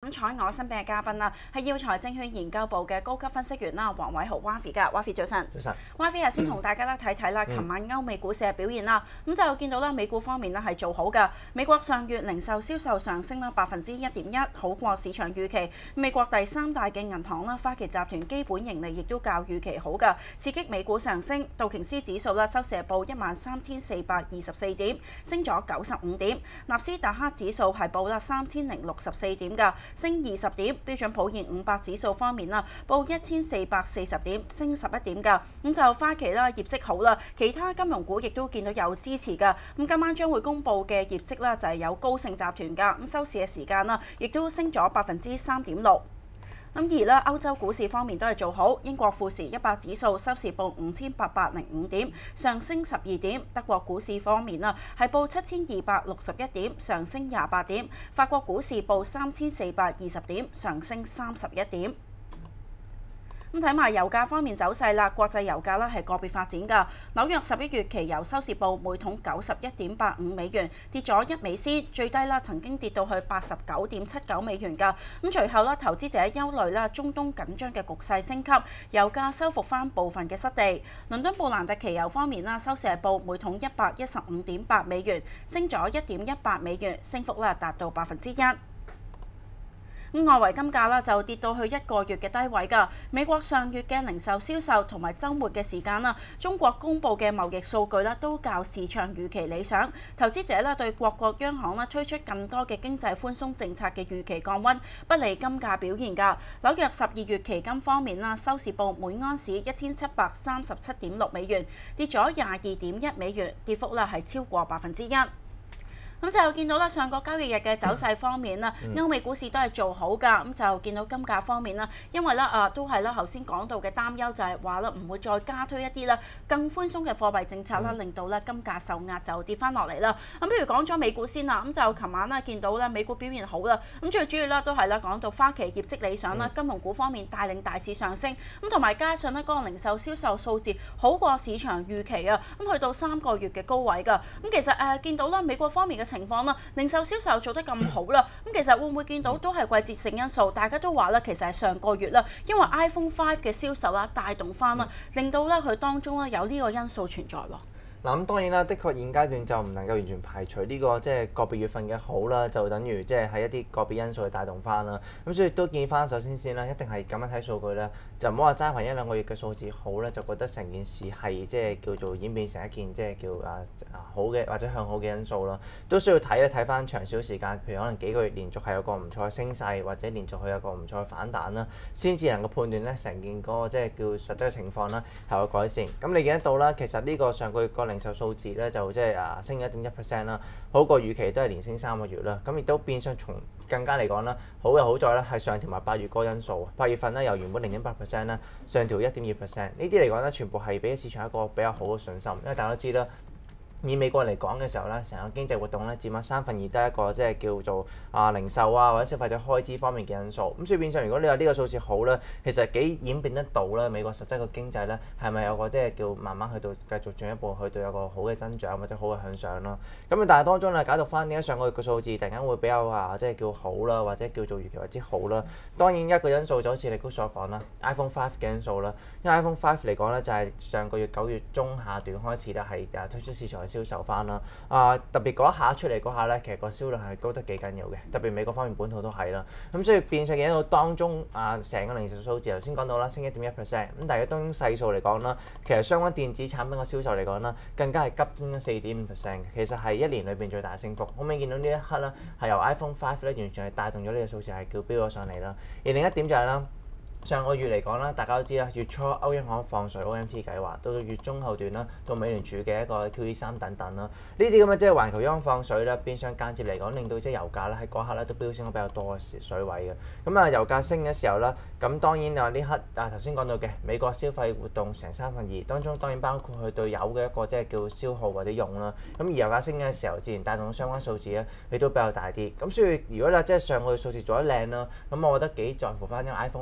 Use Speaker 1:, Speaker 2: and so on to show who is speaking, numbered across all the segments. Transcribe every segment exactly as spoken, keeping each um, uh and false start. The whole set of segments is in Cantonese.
Speaker 1: 咁採我身邊嘅嘉賓啦，係耀才證券研究部嘅高級分析員啦，黃偉豪 Wafi 㗎 ，Wafi 早晨。
Speaker 2: 早晨。
Speaker 1: Wafi 啊，先同大家咧睇睇啦，琴晚歐美股市嘅表現啦，咁就見到啦，美股方面咧係做好㗎。美國上月零售銷售上升啦百分之一點一，好過市場預期。美國第三大嘅銀行啦，花旗集團基本盈利亦都較預期好㗎，刺激美股上升。道瓊斯指數啦收市報一萬三千四百二十四點，升咗九十五點。納斯達克指數係報啦三千零六十四點㗎，升二十點。標準普爾五百指數方面啦，報一千四百四十點，升十一點㗎。咁就花旗啦，業績好啦，其他金融股亦都見到有支持㗎。咁今晚將會公布嘅業績啦，就係有高盛集團㗎。咁收市嘅時間啦，亦都升咗百分之三點六。咁而咧，歐洲股市方面都係做好，英國富時一百指數收市報五千八百零五點，上升十二點。德國股市方面啦，係報七千二百六十一點，上升廿八點。法國股市報三千四百二十點，上升三十一點。咁睇埋油價方面走勢啦，國際油價咧係個別發展㗎。紐約十一月期油收市報每桶九十一點八五美元，跌咗一美仙，最低啦曾經跌到去八十九點七九美元㗎。咁隨後啦，投資者憂慮啦中東緊張嘅局勢升級，油價收復翻部分嘅失地。倫敦布蘭特期油方面啦，收市係報每桶一百一十五點八美元，升咗一點一八美元，升幅啦達到百分之一。咁外圍金價啦就跌到去一個月嘅低位㗎。美國上月嘅零售銷售同埋週末嘅時間啦，中國公布嘅貿易數據啦都較市場預期理想。投資者啦對各國央行啦推出更多嘅經濟寬鬆政策嘅預期降溫，不利金價表現㗎。紐約十二月期金方面啦，收市報每安士一千七百三十七點六美元，跌咗廿二點一美元，跌幅啦係超過百分之一。咁就見到啦，上個交易日嘅走勢方面啦，嗯、歐美股市都係做好㗎。咁就見到金價方面啦，因為咧啊都係啦，頭先講到嘅擔憂就係話啦，唔會再加推一啲啦更寬鬆嘅貨幣政策啦，嗯、令到咧金價受壓就跌翻落嚟啦。咁不如講咗美股先啦，咁就琴晚啦見到咧美股表現好啦，咁最主要啦都係啦講到花旗業績理想啦，嗯、金融股方面帶領大市上升，咁同埋加上咧嗰個零售銷售數字好過市場預期啊，咁去到三個月嘅高位㗎。咁其實誒、呃、見到啦美國方面嘅情況啦，零售銷售做得咁好啦，咁其實會唔會見到都係季節性因素？大家都話啦，其實係上個月啦，因為 iPhone 五嘅銷售啦帶動翻啦，令到咧佢當中咧有呢個因素存在喎。
Speaker 2: 嗱咁當然啦，的確現階段就唔能夠完全排除呢個即係個別月份嘅好啦，就等於即係喺一啲個別因素去帶動翻啦。咁所以都建議翻首先先啦，一定係咁樣睇數據啦，就唔好話齋憑一兩個月嘅數字好咧，就覺得成件事係即係叫做演變成一件即係叫啊啊好嘅或者向好嘅因素咯。都需要睇咧睇翻長少少時間，譬如可能幾個月連續係有個唔錯嘅升勢，或者連續佢有個唔錯嘅反彈啦，先至能夠判斷咧成件嗰個即係叫實質嘅情況啦係有改善。咁你見得到啦，其實呢個上個月個零售數字咧就即係啊升咗一點一 percent 啦，好過預期都係連升三個月啦。咁亦都變相從更加嚟講啦，好嘅好在咧係上調埋八月嗰個因素，八月份咧由原本零點八 percent 咧上調一點二 percent， 呢啲嚟講咧全部係俾市場一個比較好嘅信心，因為大家都知啦。以美國嚟講嘅時候咧，成個經濟活動咧佔咗三分二都係一個即係叫做啊零售啊或者消費者開支方面嘅因素。咁所以變相如果你話呢個數字好咧，其實幾演變得到咧美國實質個經濟咧係咪有個即係叫慢慢去到繼續進一步去到有個好嘅增長或者好嘅向上咯。咁但係當中咧解讀翻點解上個月嘅數字突然間會比較啊即係叫好啦，或者叫做預期為之好啦。當然一個因素就好似你都所講啦 ，iPhone 五嘅因素啦。因為 iPhone 五嚟講咧就係上個月九月中下段開始咧係誒推出市場銷售翻啦，啊特別嗰一下出嚟嗰下咧，其實個銷量係高得幾緊要嘅，特別美國方面本土都係啦。咁所以變相見到當中啊，成個零售數字頭先講到啦，升一點一 percent。咁但係當中細數嚟講啦，其實相關電子產品個銷售嚟講啦，更加係急增咗四點五 percent 嘅。其實係一年裏邊最大升幅。可唔可以見到呢一刻啦，係由 iPhone 五咧完全係帶動咗呢個數字係叫飆咗上嚟啦。而另一點就係啦。上個月嚟講啦，大家都知啦，月初歐央行放水 O M T 計劃，到到月中後段啦，到美聯儲嘅一個 Q E 三等等啦，呢啲咁嘅即係環球央行放水啦，變相間接嚟講，令到即係油價咧喺嗰刻咧都飆升咗比較多嘅水位嘅。咁啊，油價升嘅時候啦，咁當然啊呢刻啊頭先講到嘅美國消費活動成三分二，當中當然包括佢對油嘅一個即係叫消耗或者用啦。咁而油價升嘅時候，自然帶動咗相關數字咧，亦都比較大啲。咁所以如果咧即係上個月數字做得靚啦，咁我覺得幾在乎翻因為 iPhone 五嘅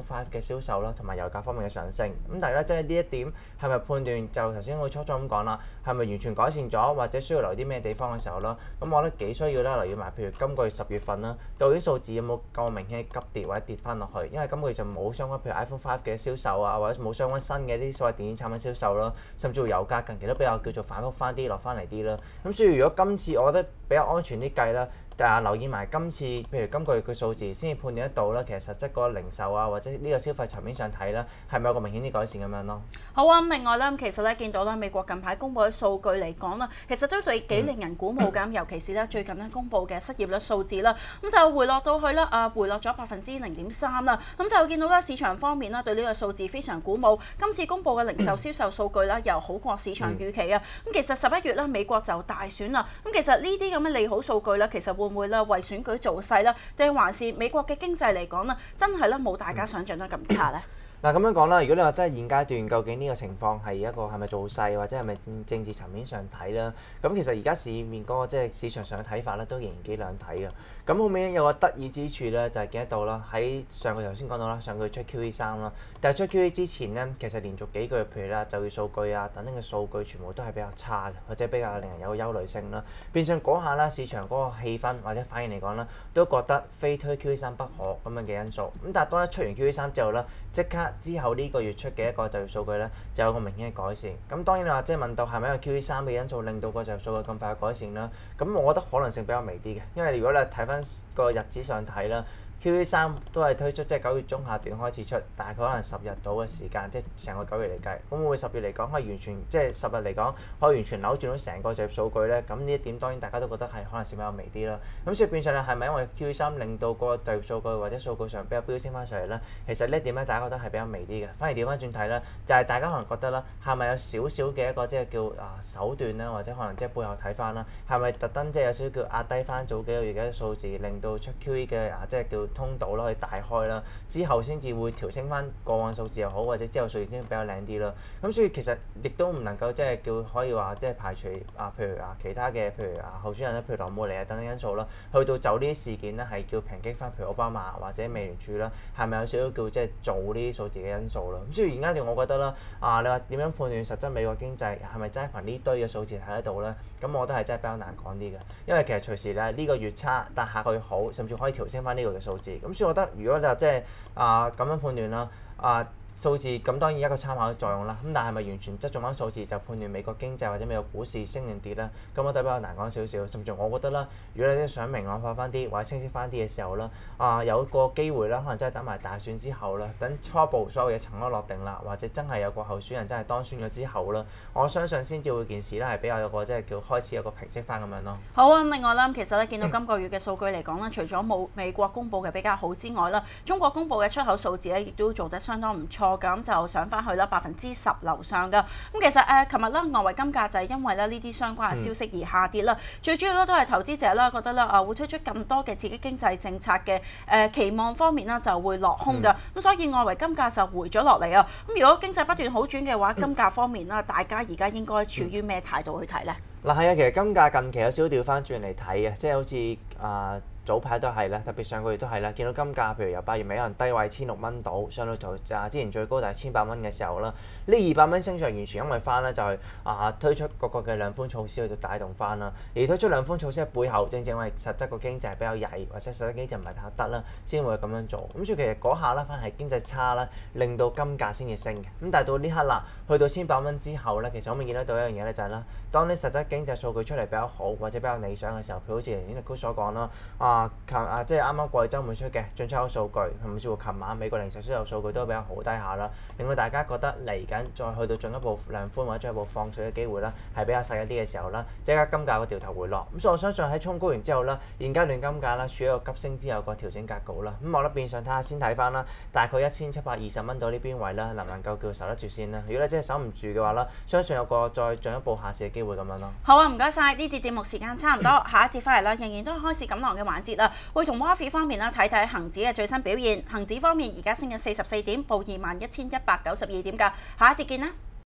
Speaker 2: 銷售啦，同埋油價方面嘅上升。咁但係咧，即係呢一點係咪判斷就頭先我初初咁講啦，係咪完全改善咗，或者需要留啲咩地方嘅時候啦？咁我覺得幾需要啦，留意埋譬如今個月十月份啦，究竟數字有冇夠明顯急跌或者跌翻落去？因為今個月就冇相關譬如 iPhone 五嘅銷售啊，或者冇相關新嘅啲所謂電子產品銷售啦，甚至乎油價近期都比較叫做反覆翻啲落翻嚟啲啦。咁所以如果今次我覺得比較安全啲計啦。但係留意埋今次，譬如今個月嘅數字，先至判斷得到啦。其實實質嗰個零售啊，或者呢個消費層面上睇啦，係咪有個明顯啲改善咁樣咯？
Speaker 1: 好啊，咁另外咧，其實咧見到咧美國近排公布嘅數據嚟講啦，其實都幾幾令人鼓舞㗎。嗯、尤其是咧最近咧公布嘅失業率數字啦，咁就回落到去啦，啊回落咗百分之零點三啦。咁就見到咧市場方面啦，對呢個數字非常鼓舞。今次公布嘅零售銷售數據啦，又好過市場預期啊。咁、嗯、其實十一月咧美國就大選啦。咁其實呢啲咁嘅利好數據咧，其實會唔會咧為選舉造勢啦，定還是美國嘅經濟嚟講啦，真係咧冇大家想象得咁差咧？
Speaker 2: 嗱咁樣講啦，如果你話真係現階段究竟呢個情況係一個係咪造勢，或者係咪政治層面上睇啦？咁其實而家市面嗰個即係市場上嘅睇法咧，都仍然幾兩睇嘅。咁後面有個得意之處咧，就係見得到啦。喺上個頭先講到啦，上個月出 Q E 三啦，但係出 Q E 之前咧，其實連續幾個月，譬如啦就業數據啊等等嘅數據，全部都係比較差嘅，或者比較令人有個憂慮性啦。變相嗰下啦，市場嗰個氣氛或者反應嚟講啦，都覺得非推 Q E 三不可咁樣嘅因素。咁但係當一出完 Q E 三之後咧，即刻之後呢個月出嘅一個就業數據咧，就有個明顯嘅改善。咁當然你話即係問到係咪因為 Q E 三嘅因素令到個就業數據咁快改善啦？咁我覺得可能性比較微啲嘅，因為如果你睇翻個日子上睇啦。Q E 三都係推出即係九月中下段開始出，大概可能十日到嘅時間，即係成個九月嚟計。咁會唔會十月嚟講可以完全即係十日嚟講可以完全扭轉到成個就業數據咧？咁呢一點當然大家都覺得係可能性比較微啲啦。咁所以變相咧係咪因為 Q E 三令到個就業數據或者數據上比較飆升翻上嚟咧？其實呢一點咧大家覺得係比較微啲嘅。反而調翻轉睇咧，就係、是、大家可能覺得啦，係咪有少少嘅一個即係叫啊手段啦，或者可能即係背後睇翻啦，係咪特登即係有少少叫壓低翻早幾個月嘅數字，令到出 Q E 嘅啊即係叫通道啦去大開啦，之後先至會調升翻過往數字又好，或者之後數字先比較靚啲咯。咁所以其實亦都唔能夠即係叫可以話即係排除啊，譬如啊其他嘅譬如啊候選人咧，譬如羅姆尼啊等等因素啦，去到就呢啲事件咧係叫抨擊翻譬如奧巴馬或者美聯儲啦，係咪有少少叫即係做呢啲數字嘅因素咯？咁所以而家段我覺得啦，啊你話點樣判斷實質美國經濟係咪真係憑呢堆嘅數字睇得到咧？咁我覺得係真係比較難講啲嘅，因為其實隨時咧呢個月差，但下個月好，甚至可以調升翻呢個嘅數字。咁所以我覺得。如果你話即係啊咁樣判斷啦，啊數字咁當然一個參考嘅作用啦。咁但係咪完全側重翻數字就判斷美國經濟或者美國股市升定跌咧？咁我覺得比較難講少少。甚至我覺得啦，如果你想明朗化翻啲或者清晰翻啲嘅時候啦，啊有個機會啦，可能真係等埋大選之後啦，等初步所有嘢塵埃落定啦，或者真係有個候選人真係當選咗之後啦，我相信先至會件事咧係比較有個即係叫開始有個平息翻咁樣咯。
Speaker 1: 好啊，咁另外啦，其實咧見到今個月嘅數據嚟講啦，除咗冇美國公布嘅比較好之外啦，中國公布嘅出口數字咧亦都做得相當唔錯㗎，咁就上翻去啦百分之十樓上㗎。咁其實誒，琴日咧外圍金價就係因為咧呢啲相關嘅消息而下跌啦。嗯、最主要咧都係投資者啦覺得咧啊會推出更多嘅刺激經濟政策嘅誒、呃、期望方面啦就會落空㗎。咁、嗯、所以外圍金價就回咗落嚟啊。咁如果經濟不斷好轉嘅話，金價方面啦，大家而家應該處於咩態度去睇咧？
Speaker 2: 嗱係啊，其實金價近期有少少調翻轉嚟睇嘅，即係好似啊。呃早排都係啦，特別上個月都係啦，見到金價譬如由八月尾可能低位千六蚊到，上到就啊之前最高就係千八蚊嘅時候啦。呢二百蚊升上完全因為翻咧就係、是、啊推出各個嘅量寬措施去到帶動翻啦。而推出量寬措施嘅背後，正正因為實質個經濟係比較曳，或者實質經濟唔係太得啦，先會咁樣做。咁所以其實嗰下咧反而係經濟差啦，令到金價先至升嘅。咁但係到呢刻啦，去到千八蚊之後咧，其實我咪見得到一樣嘢咧，就係、是、啦，當啲實質經濟數據出嚟比較好或者比較理想嘅時候，譬如好似連力高所講啦，啊琴啊即係啱啱過去週末出嘅進出口數據，甚至乎琴晚美國零售銷售數據都比較好低下啦，令到大家覺得嚟緊再去到進一步量寬或者進一步放水嘅機會啦，係比較細一啲嘅時候啦，即刻金價個掉頭回落。咁所以我相信喺衝高完之後啦，現階段金價啦處於一個急升之後個調整格局啦。咁我覺得變相睇下先睇翻啦，大概一千七百二十蚊到呢邊位啦，能唔能夠叫守得住先啦？如果你真係守唔住嘅話啦，相信有個再進一步下市嘅機會咁樣咯。
Speaker 1: 好啊，唔該晒，呢節節目時間差唔多，下一節翻嚟啦，仍然都係開市錦囊嘅環節啦，會同 Wafi 方面啦睇睇恒指嘅最新表現。恒指方面而家升緊四十四點，報二萬一千一百九十二點㗎。下一節見啦。